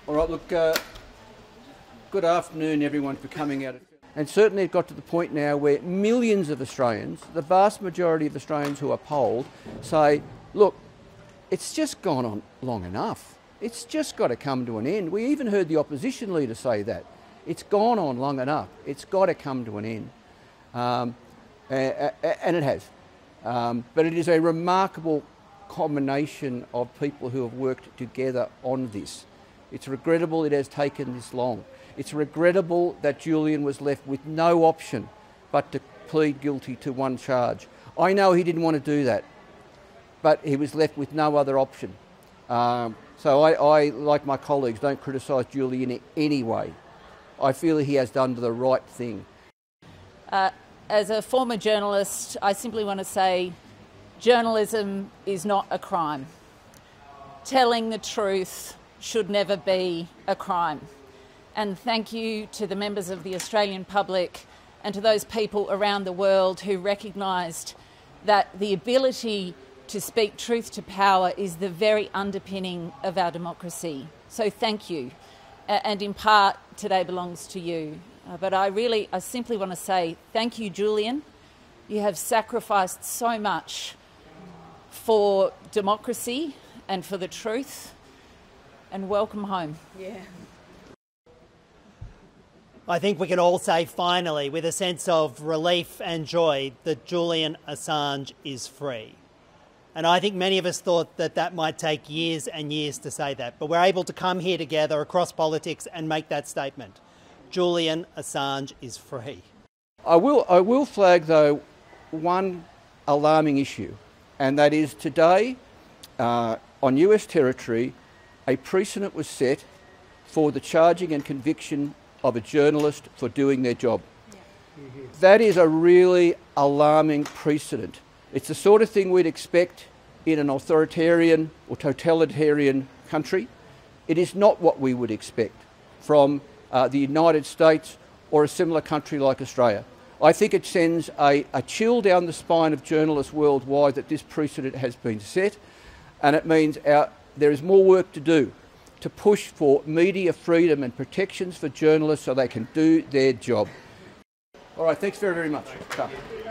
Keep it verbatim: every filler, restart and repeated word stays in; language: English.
All right, look, uh, good afternoon everyone for coming out. And certainly it got to the point now where millions of Australians, the vast majority of Australians who are polled, say, look, it's just gone on long enough. It's just got to come to an end. We even heard the opposition leader say that. It's gone on long enough. It's got to come to an end. Um, and it has. Um, but it is a remarkable combination of people who have worked together on this. It's regrettable it has taken this long. It's regrettable that Julian was left with no option but to plead guilty to one charge. I know he didn't want to do that, but he was left with no other option. Um, so I, I, like my colleagues, don't criticise Julian in any way. I feel he has done the right thing. Uh, as a former journalist, I simply want to say journalism is not a crime. Telling the truth should never be a crime. And thank you to the members of the Australian public and to those people around the world who recognised that the ability to speak truth to power is the very underpinning of our democracy. So thank you. And in part, today belongs to you. Uh, but I really, I simply want to say thank you, Julian. You have sacrificed so much for democracy and for the truth. And welcome home. Yeah. I think we can all say finally, with a sense of relief and joy, that Julian Assange is free. And I think many of us thought that that might take years and years to say that, but we're able to come here together across politics and make that statement. Julian Assange is free. I will, I will flag, though, one alarming issue, and that is today, uh, on U S territory, a precedent was set for the charging and conviction of a journalist for doing their job. Yeah. Mm-hmm. That is a really alarming precedent. It's the sort of thing we'd expect in an authoritarian or totalitarian country. It is not what we would expect from uh, the United States or a similar country like Australia. I think it sends a, a chill down the spine of journalists worldwide that this precedent has been set, and it means our there is more work to do to push for media freedom and protections for journalists so they can do their job. All right, thanks very, very much.